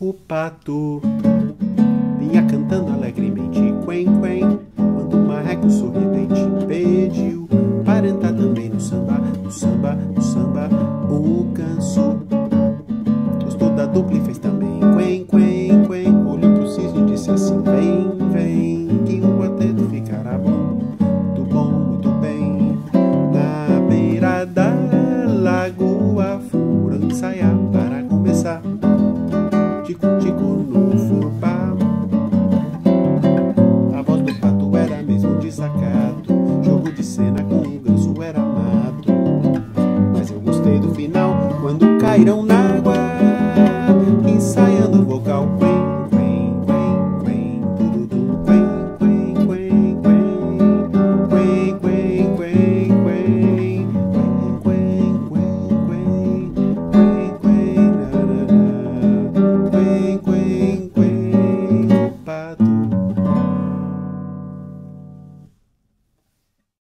O pato vinha cantando alegremente, quen, quen, quando o marreco sorridente pediu para entrar também no samba, no samba, no samba. O ganso gostou da dupla e fez também, quen, quen, quen, olhou pro cisne e disse assim: vem, vem, que o quarteto ficará bom, muito bem. Na beira da lagoa foram ensaiar para começar. Tico-tico no fubá. A voz do pato era mesmo desacato, jogo de cena com o ganso era mato. Mas eu gostei do final, quando caíram na